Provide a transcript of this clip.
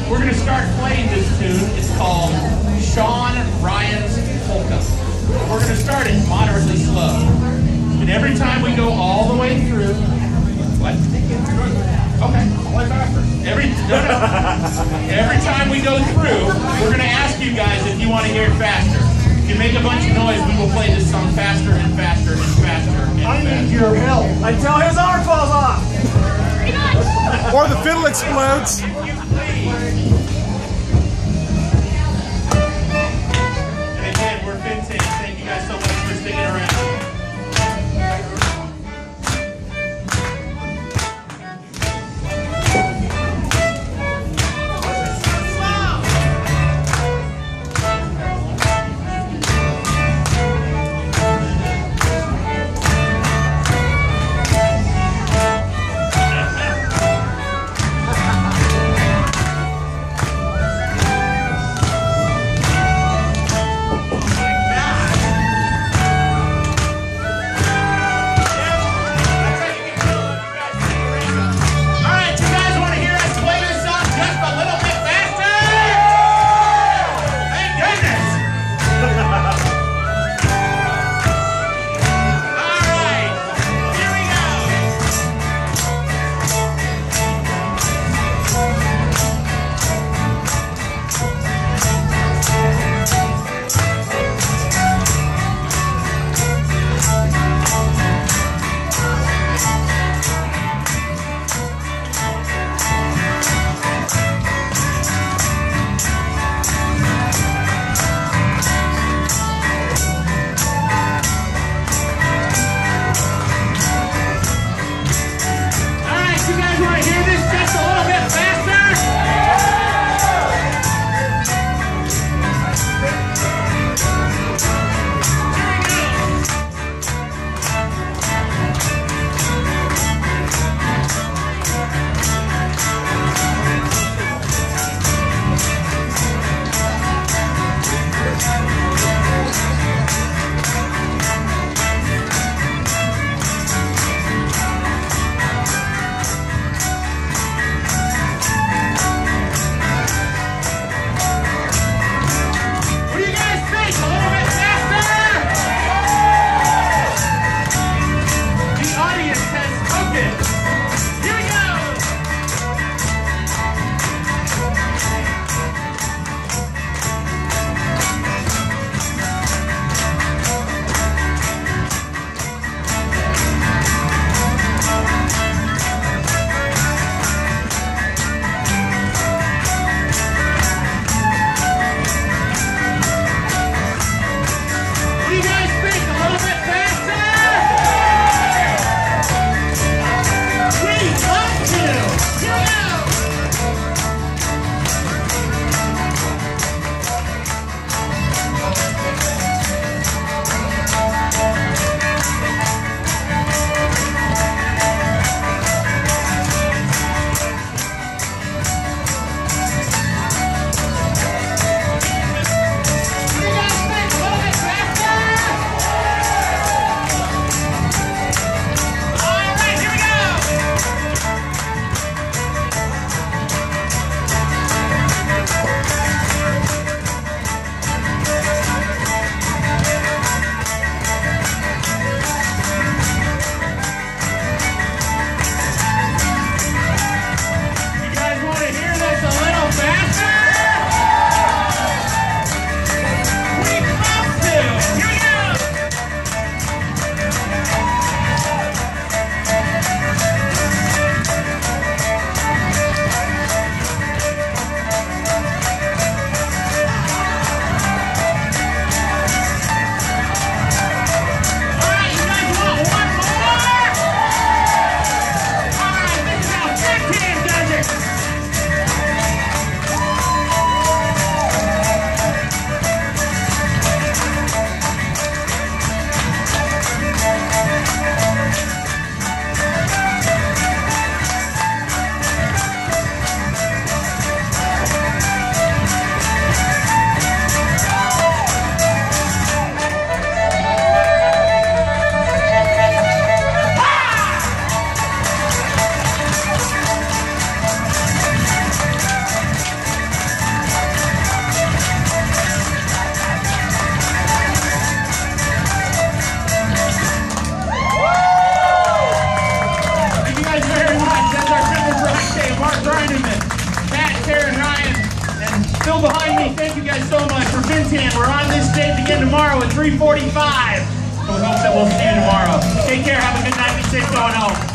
we're going to start playing this tune. It's called Sean Ryan's Polka. We're going to start it moderately slow. And every time we go all the way through, what? Okay, play faster. Every time we go through, we're going to ask you guys if you want to hear it faster. If you make a bunch of noise, we will play this song faster and faster and faster and faster. I need your help. Until his arm falls off. Or the fiddle explodes. If you please. And again, we're FinTan. Thank you guys so much for sticking around. Bill behind me, thank you guys so much for FinTan. We're on this stage again tomorrow at 3:45. So we hope that we'll see you tomorrow. Take care, have a good night, be safe going home.